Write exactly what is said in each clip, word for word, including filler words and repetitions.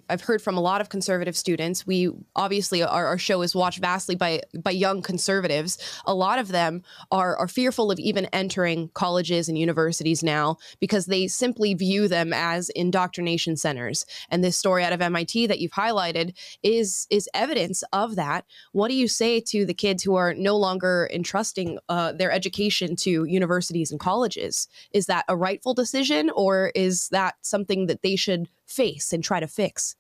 I've heard from a lot of conservative students. We obviously, our, our show is watched vastly by by young conservatives. A lot of them are, are fearful of even entering colleges and universities now because they simply view them as indoctrination centers. And this story out of M I T that you've highlighted is, is evidence of that. What do you say to the kids who are no longer entrusting uh, their education to universities and colleges? Is that a rightful decision, or is that something that they should face and try to fix?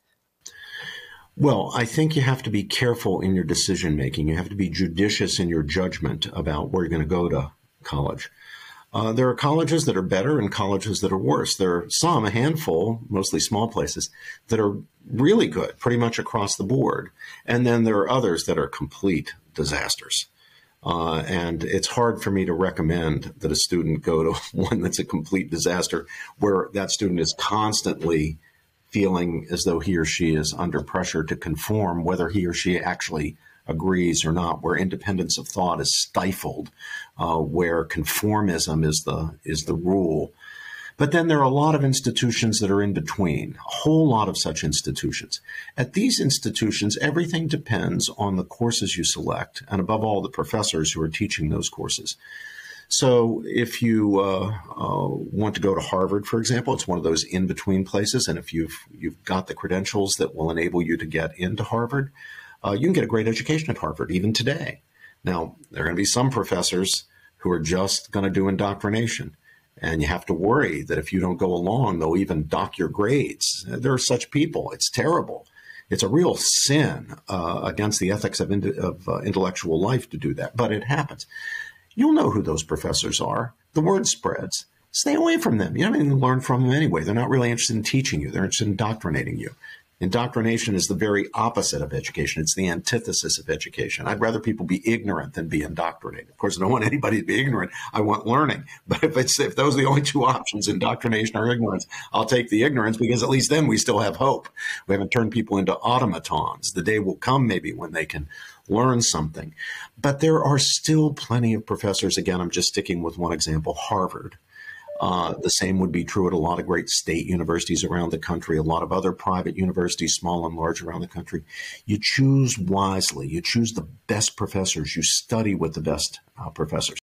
Well, I think you have to be careful in your decision making. You have to be judicious in your judgment about where you're going to go to college. Uh, there are colleges that are better and colleges that are worse. There are some, a handful, mostly small places, that are really good, pretty much across the board. And then there are others that are complete disasters. Uh, and it's hard for me to recommend that a student go to one that's a complete disaster, where that student is constantly feeling as though he or she is under pressure to conform, whether he or she actually agrees or not, where independence of thought is stifled, uh, where conformism is the is the rule. But then there are a lot of institutions that are in between, a whole lot of such institutions. At these institutions, everything depends on the courses you select, and above all, the professors who are teaching those courses. So if you uh, uh, want to go to Harvard, for example, it's one of those in-between places. And if you've, you've got the credentials that will enable you to get into Harvard, uh, you can get a great education at Harvard, even today. Now, there are going to be some professors who are just going to do indoctrination. And you have to worry that if you don't go along, they'll even dock your grades. There are such people. It's terrible. It's a real sin uh, against the ethics of, in, of uh, intellectual life to do that, but it happens. You'll know who those professors are. The word spreads. Stay away from them. You don't even learn from them anyway. They're not really interested in teaching you. They're interested in indoctrinating you. Indoctrination is the very opposite of education. It's the antithesis of education. I'd rather people be ignorant than be indoctrinated. Of course, I don't want anybody to be ignorant. I want learning. But if it's if those are the only two options, indoctrination or ignorance, I'll take the ignorance, because at least then we still have hope. We haven't turned people into automatons. The day will come maybe when they can learn something. But there are still plenty of professors. Again, I'm just sticking with one example, Harvard. Uh, the same would be true at a lot of great state universities around the country, a lot of other private universities, small and large, around the country. You choose wisely. You choose the best professors. You study with the best uh, professors.